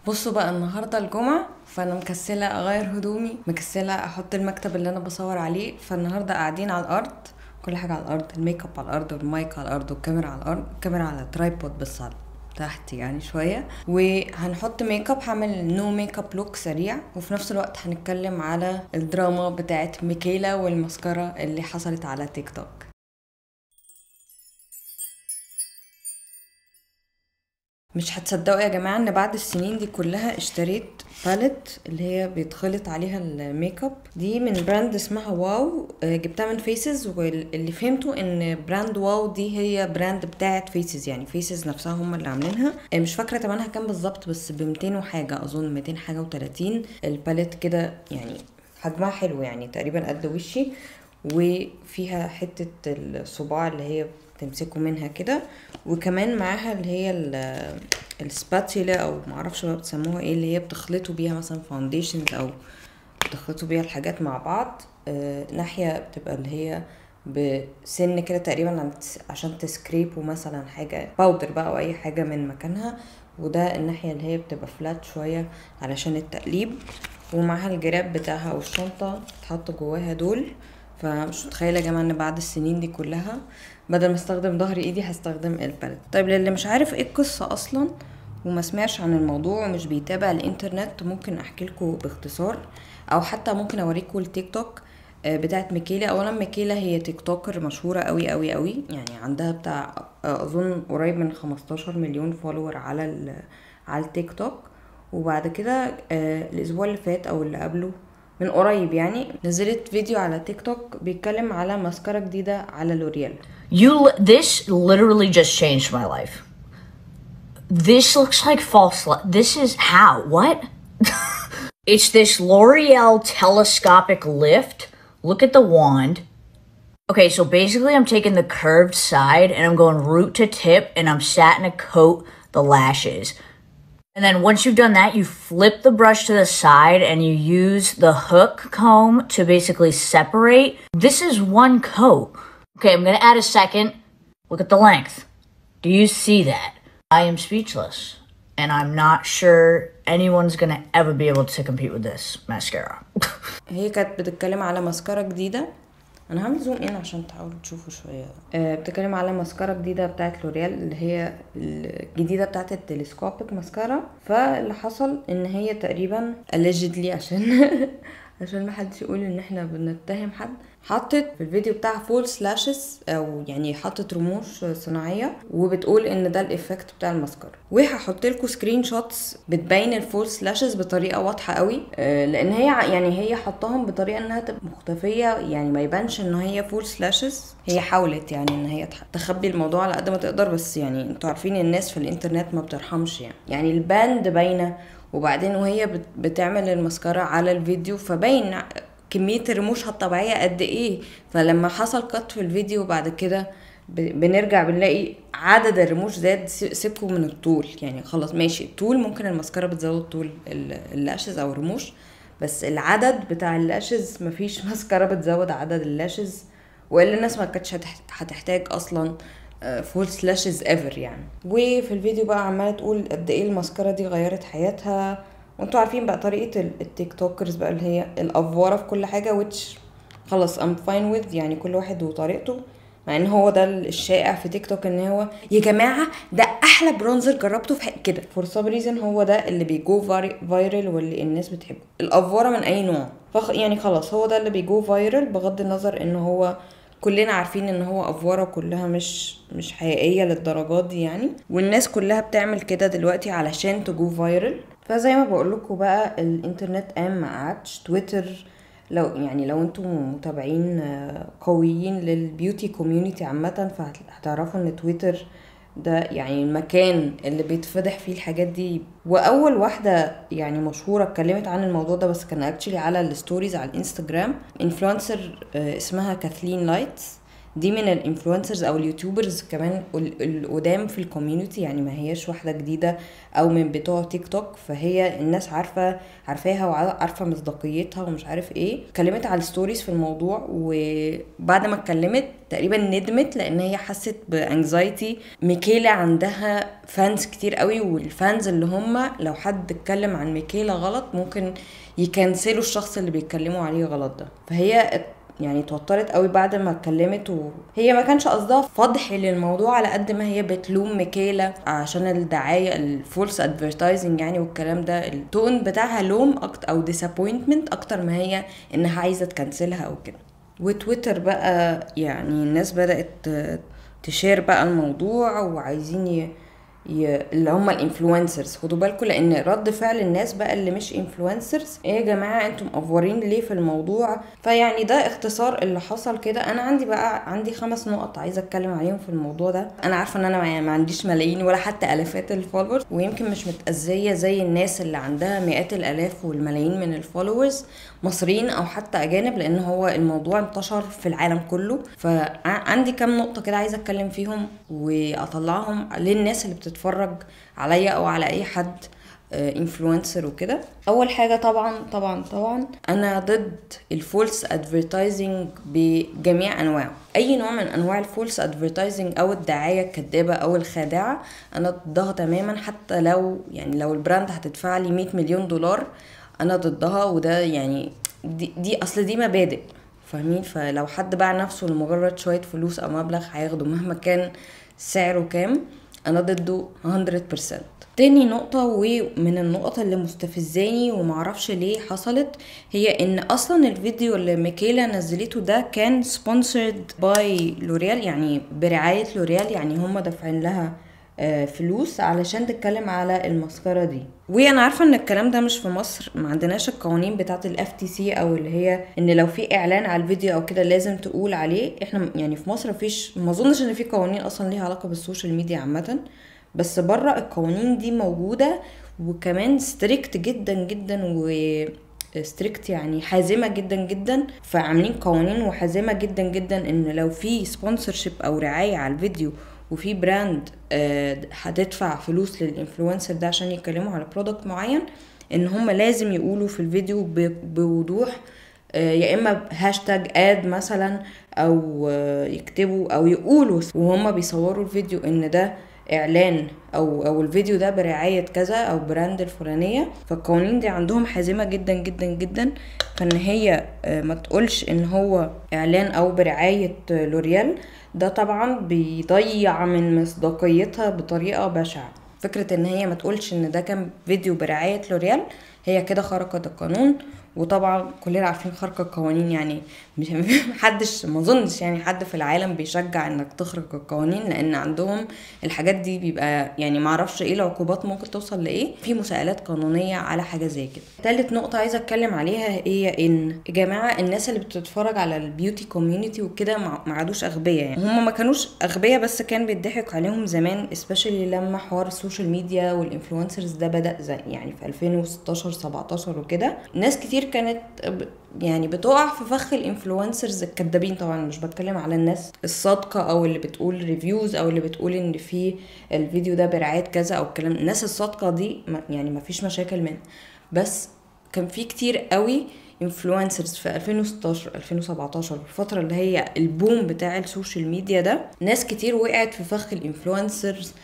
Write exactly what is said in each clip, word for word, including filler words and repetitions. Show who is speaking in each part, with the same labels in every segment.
Speaker 1: بصوا بقى، النهارده الجمعة، فانا مكسلة اغير هدومي، مكسلة احط المكتب اللي انا بصور عليه. فالنهارده قاعدين على الارض، كل حاجة على الارض، الميك اب على الارض والمايك على الارض والكاميرا على الارض، الكاميرا على ترايبود بس على تحت يعني شوية. وهنحط ميك اب، هعمل نو ميك اب لوك سريع، وفي نفس الوقت هنتكلم على الدراما بتاعت ميكيلا والمسكرة اللي حصلت على تيك توك. مش هتصدقوا يا جماعة ان بعد السنين دي كلها اشتريت باليت اللي هي بيتخلط عليها الميك اب دي من براند اسمها واو. آه، جبتها من فيسز، واللي فهمته ان براند واو دي هي براند بتاعت فيسز، يعني فيسز نفسها هم اللي عاملينها. آه، مش فاكرة تمنها كام بالظبط، بس ب ميتين وحاجة، اظن ميتين حاجة و30 الباليت كده. يعني حجمها حلو، يعني تقريبا قد وشي، وفيها حتة الصباع اللي هي تمسكوا منها كده، وكمان معاها اللي هي السباتيلا او معرفش بقى بتسموها ايه، اللي هي بتخلطوا بيها مثلا فاونديشنز او بتخلطوا بيها الحاجات مع بعض. آه ناحية بتبقى اللي هي بسن كده تقريبا عشان تسكريبوا مثلا حاجة باودر بقى او اي حاجة من مكانها، وده الناحية اللي هي بتبقى فلات شوية علشان التقليب. ومعاها الجراب بتاعها او الشنطة تحط جواها دول. فمش متخيله يا جماعه ان بعد السنين دي كلها بدل ما استخدم ظهر ايدي هستخدم الباليت. طيب للي مش عارف ايه القصه اصلا وما سمعش عن الموضوع ومش بيتابع الانترنت، ممكن احكي لكم باختصار، او حتى ممكن اوريكم التيك توك آه، بتاعت ميكيلا. اولا ميكيلا هي تيك توكر مشهوره قوي قوي قوي، يعني عندها بتاع آه، اظن قريب من خمستاشر مليون فولور على ال على التيك توك. وبعد كده آه، الاسبوع اللي فات او اللي قبله من قريب يعني نزلت فيديو على تيك توك بيتكلم على ماسكارا جديدة على لوريال.
Speaker 2: You, this literally just changed my life. This looks like false light. This is how? What? It's this L'Oreal telescopic lift. Look at the wand. Okay, so basically I'm taking the curved side and I'm going root to tip and I'm satin to coat the lashes. And then once you've done that, you flip the brush to the side and you use the hook comb to basically separate. This is one coat. Okay, I'm gonna add a second. Look at the length. Do you see that? I am speechless. And I'm not sure anyone's gonna ever be able to compete with this mascara.
Speaker 1: هي كانت بتتكلم على ماسكارا جديدة. انا هعمل زوم ان عشان تحاولوا تشوفوا شويه. أه بتتكلم على ماسكارا جديده بتاعت لوريال اللي هي الجديده بتاعت التلسكوبيك ماسكارا. فاللي حصل ان هي تقريبا allegedly عشان عشان ما حدش يقول ان احنا بنتهم حد، حطت في الفيديو بتاعها فول سلاشز، او يعني حطت رموش صناعيه، وبتقول ان ده الايفكت بتاع الماسكارا. وهحط لكم سكرين شوتس بتبين الفول سلاشز بطريقه واضحه قوي، آه لان هي يعني هي حطاهم بطريقه انها تبقى مختفيه، يعني ما يبانش ان هي فول سلاشز. هي حاولت يعني ان هي تخبي الموضوع على قد ما تقدر، بس يعني انتوا عارفين الناس في الانترنت ما بترحمش، يعني يعني الباند باينه، وبعدين وهي بتعمل الماسكارا على الفيديو فباين كمية رموشها الطبيعية قد ايه. فلما حصل قط في الفيديو بعد كده بنرجع بنلاقي عدد الرموش زاد. سيبكوا من الطول، يعني خلاص ماشي الطول ممكن الماسكارا بتزود طول اللاشز او الرموش، بس العدد بتاع اللاشز مفيش ماسكارا بتزود عدد اللاشز، والا الناس ما كانتش هتحتاج اصلا فول سلاشز ايفر يعني. وفي الفيديو بقى عماله تقول قد ايه الماسكارا دي غيرت حياتها. وانتوا عارفين بقى طريقه التيك توكرز بقى اللي هي الافواره في كل حاجه، which خلاص I'm fine with، يعني كل واحد وطريقته. مع ان هو ده الشائع في تيك توك، ان هو يا جماعه ده احلى برونزر جربته في كده، فور سام ريزن هو ده اللي بيجو فايرل واللي الناس بتحبه، الافواره من اي نوع. فخ يعني خلاص هو ده اللي بيجو فايرل، بغض النظر ان هو كلنا عارفين ان هو افواره كلها مش مش حقيقيه للدرجات دي يعني، والناس كلها بتعمل كده دلوقتي علشان تجو فايرل. فزي ما بقول لكم بقى الانترنت قام ما قعدش. تويتر لو يعني لو انتم متابعين قويين للبيوتي كوميونتي عامه فهتعرفوا ان تويتر ده يعني المكان اللي بيتفضح فيه الحاجات دي. واول واحده يعني مشهوره اتكلمت عن الموضوع ده، بس كان اكشلي على الستوريز على الانستجرام، انفلونسر اسمها كاثلين لايتس. دي من الانفلونسرز او اليوتيوبرز كمان القدام في الكوميونتي، يعني ما هياش واحده جديده او من بتوع تيك توك، فهي الناس عارفه عارفاها وعارفه مصداقيتها ومش عارف ايه. اتكلمت على الستوريز في الموضوع، وبعد ما اتكلمت تقريبا ندمت لان هي حست بانكزايتي. ميكيلا عندها فانز كتير قوي، والفانز اللي هم لو حد اتكلم عن ميكيلا غلط ممكن يكنسلوا الشخص اللي بيتكلموا عليه غلط ده. فهي يعني اتوترت قوي بعد ما اتكلمت، وهي ما كانش قصدها فضح للموضوع على قد ما هي بتلوم ميكيلا عشان الدعايه الفولس ادفيرتايزنج يعني، والكلام ده التون بتاعها لوم اكتر او ديسابوينتمنت اكتر ما هي انها عايزه تكنسلها او كده. وتويتر بقى يعني الناس بدات تشير بقى الموضوع وعايزين ي... ي... اللي هم الانفلونسرز. خدوا بالكم لان رد فعل الناس بقى اللي مش انفلونسرز، ايه يا جماعه انتم مقفورين ليه في الموضوع؟ فيعني ده اختصار اللي حصل كده. انا عندي بقى عندي خمس نقط عايزه اتكلم عليهم في الموضوع ده. انا عارفه ان انا ما عنديش ملايين ولا حتى الافات الفولورز، ويمكن مش متاذيه زي الناس اللي عندها مئات الالاف والملايين من الفولورز، مصريين او حتى اجانب، لان هو الموضوع انتشر في العالم كله. فعندي كام نقطه كده عايزه اتكلم فيهم واطلعهم للناس اللي بتتفرج عليا او على اي حد انفلونسر وكده. اول حاجه طبعا طبعا طبعا انا ضد الفولس ادفيرتايزنج بجميع انواعه. اي نوع من انواع الفولس ادفيرتايزنج او الدعايه الكذابه او الخادعه انا ضدها تماما، حتى لو يعني لو البراند هتدفع لي مية مليون دولار انا ضدها. وده يعني دي, دي اصل دي مبادئ، فاهمين؟ فلو حد باع نفسه لمجرد شويه فلوس او مبلغ هياخده مهما كان سعره كام، انا ضده مية بالمية. تاني نقطة ومن النقط اللي مستفزاني ومعرفش ليه حصلت، هي ان اصلا الفيديو اللي ميكيلا نزلته ده كان sponsored by لوريال، يعني برعاية لوريال، يعني هم دافعين لها فلوس علشان تتكلم على المسكرة دي. وانا عارفة ان الكلام ده مش في مصر، ما عندناش القوانين بتاعة الاف تي سي او اللي هي ان لو في اعلان على الفيديو او كده لازم تقول عليه. احنا يعني في مصر مفيش، ما اظنش ان في قوانين اصلا ليها علاقة بالسوشيال ميديا عامة، بس بره القوانين دي موجودة وكمان ستريكت جدا جدا و ستريكت يعني حازمة جدا جدا. فعاملين قوانين وحازمة جدا جدا ان لو في سبونسرشيب او رعاية على الفيديو وفي براند هتدفع فلوس للانفلونسر ده عشان يتكلموا على برودكت معين، ان هم لازم يقولوا في الفيديو بوضوح يا اما هاشتاج اد مثلا، او يكتبوا او يقولوا وهم بيصوروا الفيديو ان ده اعلان او او الفيديو ده برعايه كذا او براند الفلانيه. فالقوانين دي عندهم حازمه جدا جدا جدا، فان هي ما تقولش ان هو اعلان او برعايه لوريال ده طبعا بيضيع من مصداقيتها بطريقه بشعه. فكره ان هي ما تقولش ان ده كان فيديو برعايه لوريال هي كده خرقت القانون. وطبعا كلنا عارفين خرق القوانين، يعني مش محدش ما اظنش يعني حد في العالم بيشجع انك تخرق القوانين، لان عندهم الحاجات دي بيبقى يعني ما اعرفش ايه العقوبات ممكن توصل لايه، في مساءلات قانونيه على حاجه زي كده. ثالث نقطه عايزه اتكلم عليها هي ان يا جماعه الناس اللي بتتفرج على البيوتي كوميونتي وكده ما عادوش اغبياء، يعني هم ما كانوش اغبياء بس كان بيضحك عليهم زمان، اسبيشالي لما حوار السوشيال ميديا والانفلونسرز ده بدا زي يعني في ألفين وستاشر سبعتاشر وكده. ناس كتير كانت يعني بتقع في فخ الانفلونسرز الكدابين. طبعا مش بتكلم على الناس الصادقه او اللي بتقول ريفيوز او اللي بتقول ان في الفيديو ده برعايه كذا او الكلام. الناس الصادقه دي يعني ما فيش مشاكل منها، بس كان في كتير قوي انفلونسرز في ألفين وستاشر ألفين وسبعتاشر الفتره اللي هي البوم بتاع السوشيال ميديا ده، ناس كتير وقعت في فخ الانفلونسرز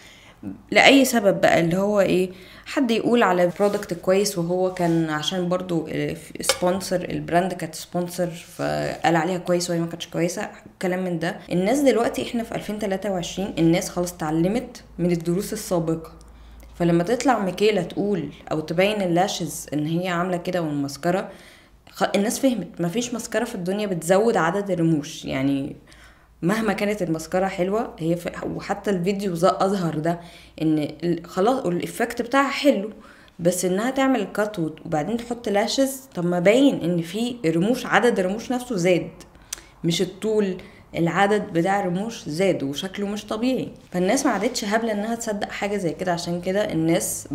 Speaker 1: لأي سبب بقى، اللي هو ايه، حد يقول على برودكت كويس وهو كان عشان برضو سبونسر البراند كانت سبونسر فقال عليها كويس وهي ما كانتش كويسه، كلام من ده. الناس دلوقتي احنا في ألفين وتلاتة وعشرين الناس خلاص اتعلمت من الدروس السابقه، فلما تطلع ميكيلا تقول او تبين اللاشز ان هي عامله كده والمسكره، الناس فهمت مفيش مسكره في الدنيا بتزود عدد الرموش، يعني مهما كانت المسكرة حلوة هي ف... وحتى الفيديو اظهر ده ان خلاص الافكت بتاعها حلو، بس انها تعمل الكات وبعدين تحط لاشز، طب ما باين ان في رموش، عدد الرموش نفسه زاد مش الطول، العدد بتاع الرموش زاد وشكله مش طبيعي. فالناس ما عادتش هبلة انها تصدق حاجة زي كده، عشان كده الناس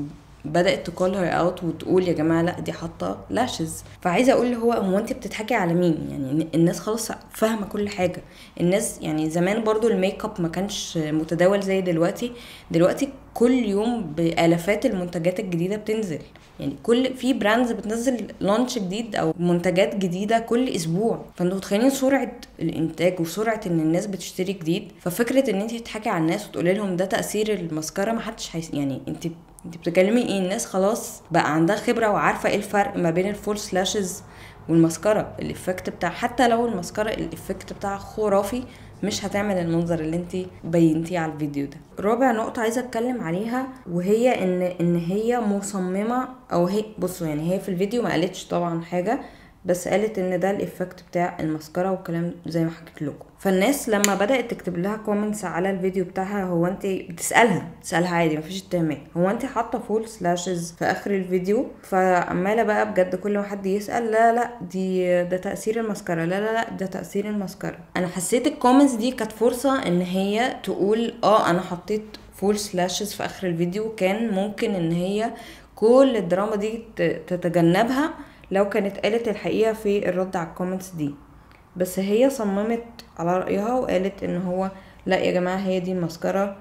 Speaker 1: بدات تكول هير اوت وتقول يا جماعه لا دي حاطه لاشز. فعايزه اقول هو هو انت بتضحكي على مين؟ يعني الناس خلاص فاهمه كل حاجه. الناس يعني زمان برضو الميك اب ما كانش متداول زي دلوقتي. دلوقتي كل يوم بالافات المنتجات الجديده بتنزل، يعني كل في براندز بتنزل لانش جديد او منتجات جديده كل اسبوع. فانتوا متخيلين سرعه الانتاج وسرعه ان الناس بتشتري جديد. ففكره ان انت تضحكي على الناس وتقولي لهم ده تاثير المسكره، ما حدش حيس يعني انت انت بتتكلمي ايه؟ الناس خلاص بقى عندها خبره وعارفه ايه الفرق ما بين الفولس لاشز والمسكره. الافكت بتاع حتى لو المسكره الافكت بتاعها خرافي مش هتعمل المنظر اللي انت بينتيه على الفيديو ده. رابع نقطه عايزه اتكلم عليها وهي ان ان هي مصممه او هي بصوا يعني هي في الفيديو ما قالتش طبعا حاجه، بس قالت ان ده الافكت بتاع المسكره والكلام زي ما حكيت لكم. فالناس لما بدات تكتب لها كومنتس على الفيديو بتاعها، هو انت بتسالها تسالها عادي مفيش اتهامات، هو انت حاطه فول سلاشز في اخر الفيديو؟ فعماله بقى بجد كل ما حد يسال لا لا دي ده تاثير المسكره، لا لا لا ده تاثير المسكره. انا حسيت الكومنتس دي كانت فرصه ان هي تقول اه انا حطيت فول سلاشز في اخر الفيديو. كان ممكن ان هي كل الدراما دي تتجنبها لو كانت قالت الحقيقة في الرد على الكومنتس دي. بس هي صممت على رأيها وقالت ان هو لا يا جماعة هي دي المسكرة،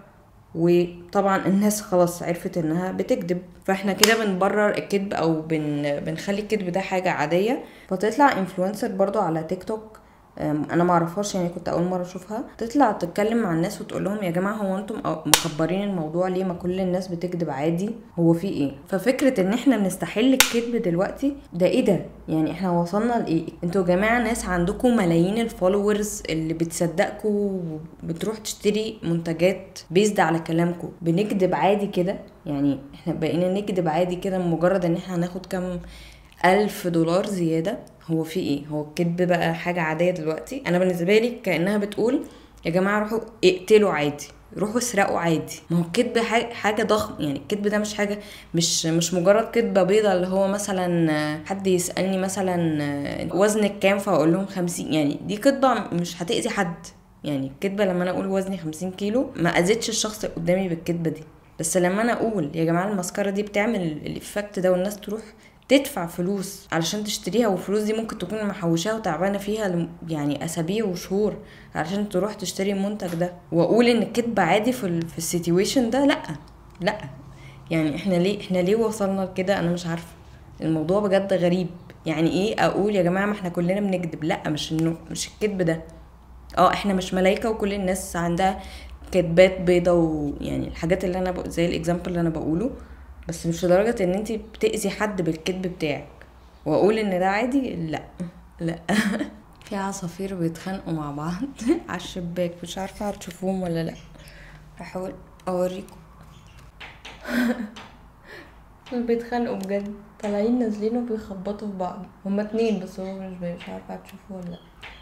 Speaker 1: وطبعا الناس خلاص عرفت انها بتكذب. فاحنا كده بنبرر الكذب او بن بنخلي الكذب ده حاجة عادية. فتطلع انفلونسر برضو على تيك توك، انا ما اعرفهاش يعني كنت اول مره اشوفها، تطلع تتكلم مع الناس وتقول لهم يا جماعه هو انتم مكبرين الموضوع ليه؟ ما كل الناس بتكذب عادي، هو في ايه؟ ففكره ان احنا بنستحل الكذب دلوقتي ده ايه ده؟ يعني احنا وصلنا لايه؟ انتوا يا جماعه ناس عندكم ملايين الفولورز اللي بتصدقكم وبتروح تشتري منتجات بيزد على كلامكم، بنكذب عادي كده؟ يعني احنا بقينا نكذب عادي كده مجرد ان احنا هناخد كام ألف دولار زيادة؟ هو في ايه؟ هو الكذب بقى حاجة عادية دلوقتي؟ انا بالنسبة لي كأنها بتقول يا جماعة روحوا اقتلوا عادي، روحوا اسرقوا عادي. ما هو الكذب حاجة ضخم، يعني الكذب ده مش حاجة مش مش مجرد كذبة بيضة اللي هو مثلا حد يسألني مثلا وزنك كام فاقول لهم خمسين، يعني دي كذبة مش هتأذي حد. يعني الكذبة لما انا اقول وزني خمسين كيلو ما اذيتش الشخص اللي قدامي بالكذبة دي. بس لما انا اقول يا جماعة المسكرة دي بتعمل الافكت ده والناس تروح تدفع فلوس علشان تشتريها، والفلوس دي ممكن تكون محوشاها وتعبانه فيها يعني اسابيع وشهور علشان تروح تشتري المنتج ده، واقول ان الكذب عادي في ال في السيتويشن ده، لا لا. يعني احنا ليه احنا ليه وصلنا لكده؟ انا مش عارفه. الموضوع بجد غريب. يعني ايه اقول يا جماعه ما احنا كلنا بنكذب؟ لا مش انه مش الكذب ده. اه احنا مش ملايكه وكل الناس عندها كذبات بيضه، ويعني الحاجات اللي انا زي الاكزامبل اللي انا بقوله، بس مش لدرجة ان انتي بتأذي حد بالكذب بتاعك واقول ان ده عادي. لا لا. في عصافير بيتخانقوا مع بعض على الشباك، مش عارفة هتشوفوهم ولا لا، هحاول اوريكم. بيتخانقوا بجد، طالعين نازلين وبيخبطوا في بعض. هما اتنين بس هو مش باين، مش عارفة هتشوفوه ولا لا،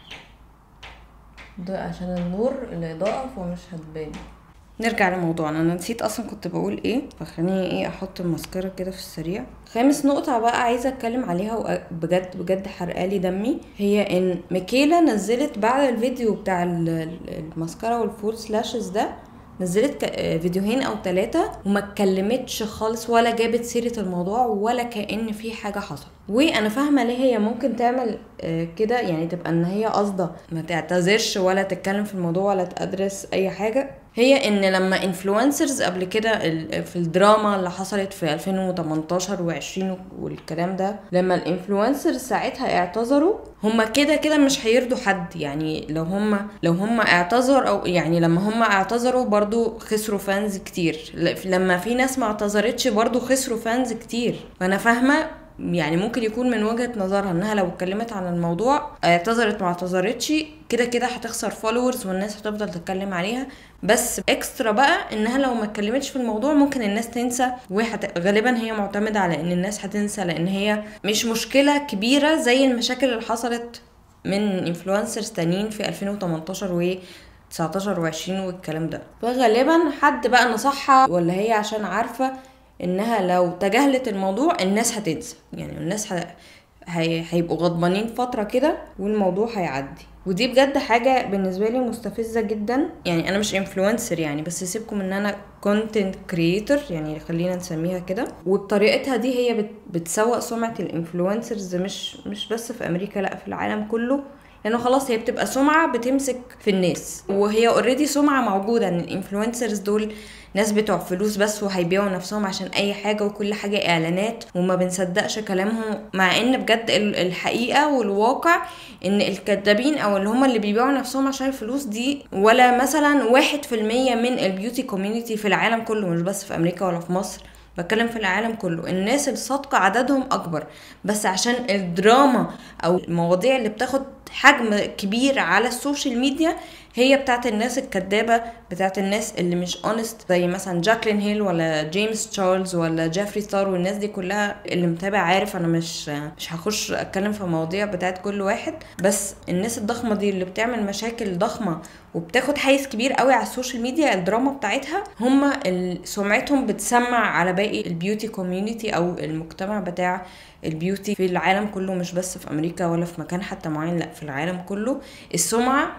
Speaker 1: ده عشان النور الاضاءة فمش هتبان. نرجع لموضوعنا، انا نسيت اصلا كنت بقول ايه، فخليني ايه احط الماسكارا كده في السريع. خامس نقطة بقى عايزة اتكلم عليها وبجد بجد حرقالي دمي، هي ان ميكيلا نزلت بعد الفيديو بتاع الماسكارا والفول سلاشز ده، نزلت فيديوهين او ثلاثة وما اتكلمتش خالص ولا جابت سيرة الموضوع ولا كأن في حاجة حصل. وانا فاهمة ليه هي ممكن تعمل كده، يعني تبقى ان هي قصده ما تعتذرش ولا تتكلم في الموضوع ولا تدرس اي حاجة. هي ان لما انفلونسرز قبل كده في الدراما اللي حصلت في ألفين وتمنتاشر وعشرين والكلام ده، لما الانفلونسرز ساعتها اعتذروا، هما كده كده مش هيرضوا حد. يعني لو هما لو هما اعتذر او يعني لما هما اعتذروا برضو خسروا فانز كتير، لما في ناس ما اعتذرتش برضو خسروا فانز كتير. فانا فاهمة يعني ممكن يكون من وجهة نظرها انها لو اتكلمت عن الموضوع اعتذرت ما اعتذرتش كده كده هتخسر فولورز والناس هتفضل تتكلم عليها. بس اكسترا بقى انها لو ما اتكلمتش في الموضوع ممكن الناس تنسى، وغالبا هي معتمدة على ان الناس هتنسى، لان هي مش مشكلة كبيرة زي المشاكل اللي حصلت من انفلونسرز تانيين في ألفين وتمنتاشر و تسعتاشر وعشرين والكلام ده. فغالبا حد بقى نصحها، ولا هي عشان عارفة انها لو تجاهلت الموضوع الناس هتنسى، يعني الناس ه... هي... هيبقوا غضبانين فترة كده والموضوع هيعدي. ودي بجد حاجة بالنسبة لي مستفزة جدا. يعني انا مش انفلونسر يعني، بس سيبكم ان انا كونتنت كرييتور يعني، خلينا نسميها كده. وبطريقتها دي هي بت... بتسوق سمعة الانفلونسرز، مش مش بس في امريكا، لا في العالم كله. لانه خلاص هي بتبقى سمعة بتمسك في الناس، وهي اوريدي سمعة موجودة ان الانفلونسرز دول ناس بتوع فلوس بس، وهيبيعوا نفسهم عشان اي حاجة، وكل حاجة اعلانات، وما بنصدقش كلامهم. مع ان بجد الحقيقة والواقع ان الكدابين او اللي هم اللي بيبيعوا نفسهم عشان الفلوس دي ولا مثلا واحد في المية من البيوتي كوميونيتي في العالم كله، مش بس في امريكا ولا في مصر، بتكلم في العالم كله. الناس الصادقة عددهم اكبر، بس عشان الدراما او المواضيع اللي بتاخد حجم كبير على السوشيال ميديا هي بتاعت الناس الكدابة، بتاعت الناس اللي مش اونست، زي مثلا جاكلين هيل ولا جيمس تشارلز ولا جيفري ستار والناس دي كلها. اللي متابع عارف انا مش مش هخش اتكلم في مواضيع بتاعت كل واحد، بس الناس الضخمة دي اللي بتعمل مشاكل ضخمة وبتاخد حيز كبير قوي على السوشيال ميديا، الدراما بتاعتها هم سمعتهم بتسمع على باقي البيوتي كوميونيتي او المجتمع بتاع البيوتي في العالم كله، مش بس في امريكا ولا في مكان حتى معين، لا في العالم كله السمعة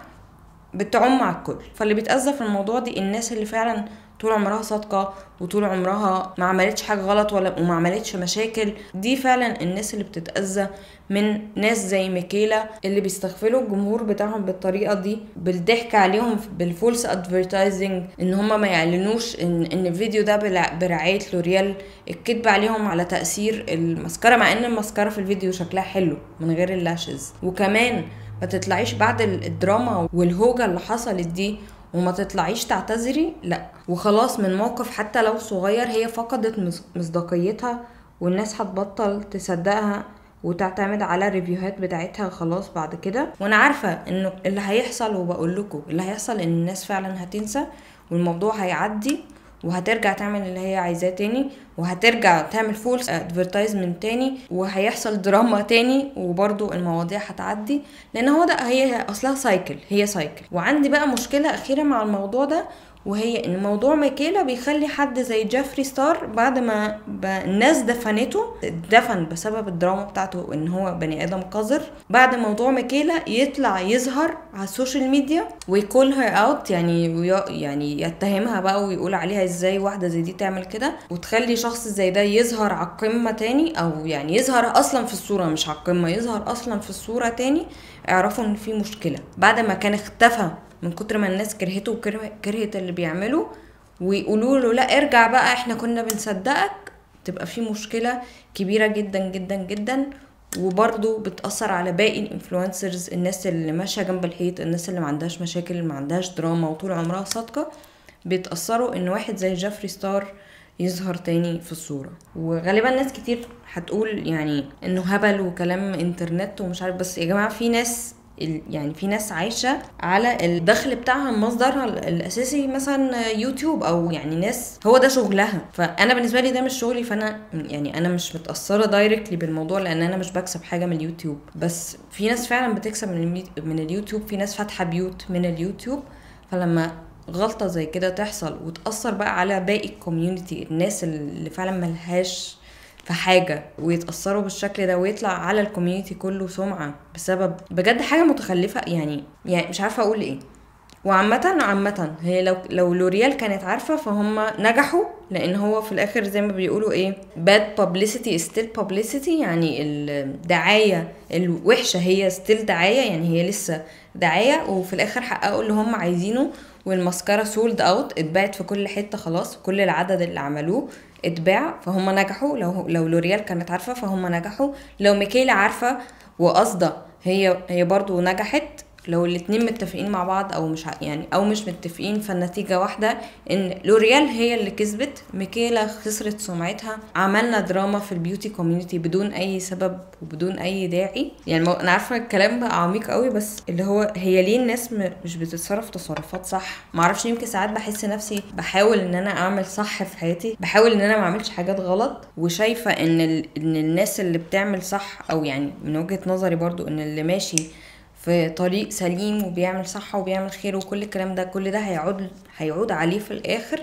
Speaker 1: بتعم على الكل. فاللي بيتأذى في الموضوع دي الناس اللي فعلا طول عمرها صادقة وطول عمرها ما عملتش حاجة غلط ولا وما عملتش مشاكل. دي فعلا الناس اللي بتتأذى من ناس زي ميكيلا اللي بيستغفلوا الجمهور بتاعهم بالطريقة دي، بالضحك عليهم، بالفولس ادفيرتايزنج، ان هم ما يعلنوش ان ان الفيديو ده برعاية لوريال، الكذب عليهم على تأثير المسكرة، مع ان المسكرة في الفيديو شكلها حلو من غير اللاشز. وكمان ما تطلعيش بعد الدراما والهوجة اللي حصلت دي وما تطلعيش تعتذري، لا وخلاص من موقف حتى لو صغير هي فقدت مصداقيتها، والناس هتبطل تصدقها وتعتمد على الريفيوهات بتاعتها خلاص بعد كده. وانا عارفة انه اللي هيحصل، وبقول لكم اللي هيحصل، ان الناس فعلا هتنسى والموضوع هيعدي وهترجع تعمل اللي هي عايزاه تاني، وهترجع تعمل فولس ادفيرتايزمنت تاني، وهيحصل دراما تاني، وبرضو المواضيع هتعدي، لان هو ده هي اصلها سايكل، هي سايكل. وعندي بقى مشكلة اخيرة مع الموضوع ده، وهي ان موضوع ميكيلا بيخلي حد زي جيفري ستار بعد ما الناس دفنته، دفن بسبب الدراما بتاعته ان هو بني ادم قذر، بعد موضوع ميكيلا يطلع يظهر على السوشيال ميديا ويكول هير اوت، يعني يعني يتهمها بقى ويقول عليها ازاي واحده زي دي تعمل كده، وتخلي شخص زي ده يظهر على القمه تاني، او يعني يظهر اصلا في الصوره مش على القمه، يظهر اصلا في الصوره تاني. اعرفوا ان في مشكله بعد ما كان اختفى من كتر ما الناس كرهته وكرهت اللي بيعمله، ويقولوا له لا ارجع بقى احنا كنا بنصدقك، تبقى في مشكلة كبيرة جدا جدا جدا. وبرضو بتأثر على باقي الانفلونسرز، الناس اللي ماشية جنب الحيط، الناس اللي ما عندهاش مشاكل، اللي ما عندهاش دراما وطول عمرها صادقة، بيتأثروا ان واحد زي جيفري ستار يظهر تاني في الصورة. وغالبا ناس كتير هتقول يعني انه هبل وكلام انترنت ومش عارف، بس يا جماعة في ناس يعني في ناس عايشة على الدخل بتاعها مصدرها الأساسي مثلا يوتيوب، أو يعني ناس هو ده شغلها. فأنا بالنسبة لي ده مش شغلي، فأنا يعني أنا مش متأثرة دايركتلي بالموضوع لأن أنا مش بكسب حاجة من اليوتيوب. بس في ناس فعلا بتكسب من من اليوتيوب، في ناس فاتحة بيوت من اليوتيوب. فلما غلطة زي كده تحصل وتأثر بقى على باقي الكوميونيتي، الناس اللي فعلا ملهاش في حاجة، ويتأثروا بالشكل ده، ويطلع على الكوميونيتي كله سمعة بسبب بجد حاجة متخلفة، يعني يعني مش عارفة اقول ايه. وعامة عامة هي لو لو لوريال كانت عارفة فهم نجحوا، لان هو في الاخر زي ما بيقولوا ايه bad publicity is still publicity، يعني الدعاية الوحشة هي still دعاية، يعني هي لسه دعاية، وفي الاخر حققوا اللي هم عايزينه، والمسكرة سولد اوت، اتباعت في كل حتة خلاص، كل العدد اللي عملوه اتباع، فهم نجحوا. لو لو لوريال كانت عارفة فهم نجحوا، لو ميكيلا عارفة وقصده هي هي برضو نجحت. لو الاتنين متفقين مع بعض او مش يعني او مش متفقين، فالنتيجة واحدة، ان لوريال هي اللي كسبت، ميكيلا خسرت سمعتها. عملنا دراما في البيوتي كوميونيتي بدون اي سبب وبدون اي داعي. يعني انا عارفة الكلام بقى عميق قوي، بس اللي هو هي ليه الناس مش بتتصرف تصرفات صح؟ معرفش، يمكن ساعات بحس نفسي بحاول ان انا اعمل صح في حياتي، بحاول ان انا ما اعملش حاجات غلط، وشايفة ان ال... ان الناس اللي بتعمل صح، او يعني من وجهة نظري برضو ان اللي ماشي في طريق سليم وبيعمل صح وبيعمل خير وكل الكلام ده، كل ده هيعود هيعود عليه في الاخر،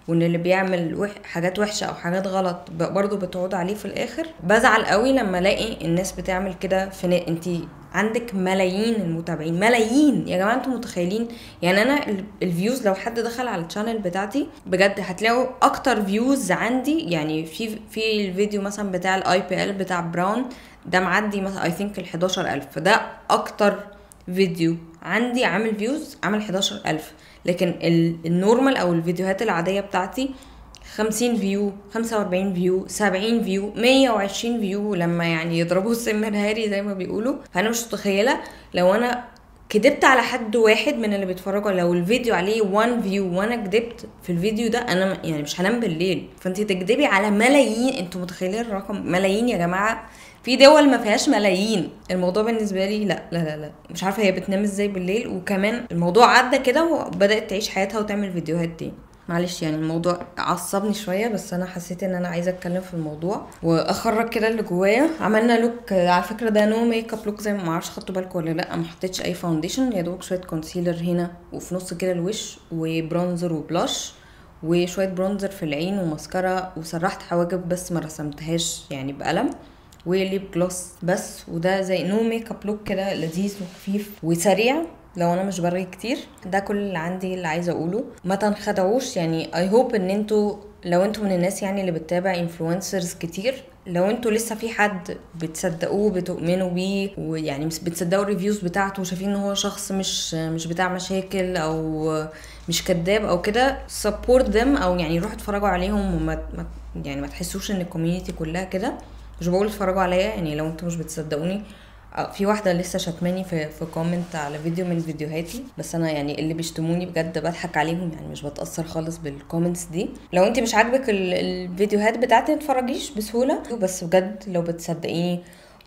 Speaker 1: وان اللي بيعمل وح... حاجات وحشه او حاجات غلط برضو بتعود عليه في الاخر. بزعل قوي لما الاقي الناس بتعمل كده في ن... انتي عندك ملايين المتابعين، ملايين يا جماعه، انتوا متخيلين؟ يعني انا الفيوز لو حد دخل على الشانل بتاعتي بجد هتلاقوا اكتر فيوز عندي. يعني في في الفيديو مثلا بتاع الاي بي ال بتاع براون ده معدي مثلا اي ثينك ال حداشر الف، فده اكتر فيديو عندي عامل فيوز، عامل حداشر الف. لكن النورمال او الفيديوهات العاديه بتاعتي خمسين فيو، خمسة واربعين فيو، سبعين فيو، مية وعشرين فيو، لما يعني يضربوا السن الهاري زي ما بيقولوا. فانا مش متخيله لو انا كدبت على حد واحد من اللي بيتفرجوا، لو الفيديو عليه واحد فيو وانا كدبت في الفيديو ده، انا يعني مش هنام بالليل. فانتي تكدبي على ملايين، انتوا متخيلين الرقم؟ ملايين يا جماعه. في دول ما فيهاش ملايين. الموضوع بالنسبه لي لا لا لا لا، مش عارفه هي بتنام ازاي بالليل. وكمان الموضوع عدى كده وبدات تعيش حياتها وتعمل فيديوهات دي. معلش يعني الموضوع عصبني شويه، بس انا حسيت ان انا عايزه اتكلم في الموضوع واخرج كده اللي جوايا. عملنا لوك على فكره ده نو ميك اب لوك، زي ما معرفش خدتوا بالكم ولا لا. ما حطيتش اي فاونديشن، يا دوب شويه كونسيلر هنا وفي نص كده الوش، وبرونزر وبلاش، وشويه برونزر في العين، وماسكارا، وسرحت حواجب بس ما رسمتهاش يعني بقلم، وليب جلوس بس. وده زي نو ميك اب لوك كده لذيذ وخفيف وسريع لو انا مش برغي كتير. ده كل اللي عندي اللي عايزه اقوله. ما تنخدعوش يعني. اي هوب ان انتوا لو انتوا من الناس يعني اللي بتتابع انفلونسرز كتير، لو انتوا لسه في حد بتصدقوه بتؤمنوا بيه ويعني بتصدقوا الريفيوز بتاعته وشايفين ان هو شخص مش مش بتاع مشاكل او مش كذاب او كده، support them، او يعني روحوا اتفرجوا عليهم وما يعني ما تحسوش ان الكوميونتي كلها كده. مش بقول اتفرجوا عليا يعني لو انتوا مش بتصدقوني. في واحده لسه شتماني في في كومنت على فيديو من فيديوهاتي، بس انا يعني اللي بيشتموني بجد بضحك عليهم يعني، مش بتاثر خالص بالكومنتس دي. لو انت مش عاجبك الفيديوهات بتاعتي ما تتفرجيش بسهوله. بس بجد لو بتصدقيني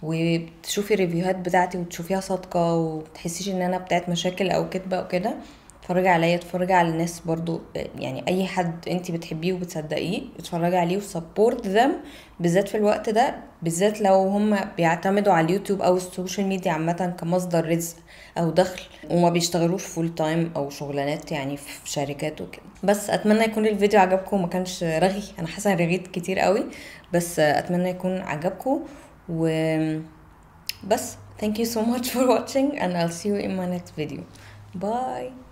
Speaker 1: وتشوفي الريفيوهات بتاعتي وتشوفيها صادقه وتحسيش ان انا بتاعت مشاكل او كدبه او كده، اتفرجي عليا، اتفرجي على الناس برضو. يعني اي حد انت بتحبيه وبتصدقيه اتفرجي عليه وسبورت ذم، بالذات في الوقت ده، بالذات لو هم بيعتمدوا على اليوتيوب او السوشيال ميديا عامه كمصدر رزق او دخل، وما بيشتغلوش فول تايم او شغلانات يعني في شركات وكده. بس اتمنى يكون الفيديو عجبكم وما كانش رغي. انا حاسه رغيت كتير قوي، بس اتمنى يكون عجبكم. و بس thank you so much for watching and I'll see you in my next video. Bye.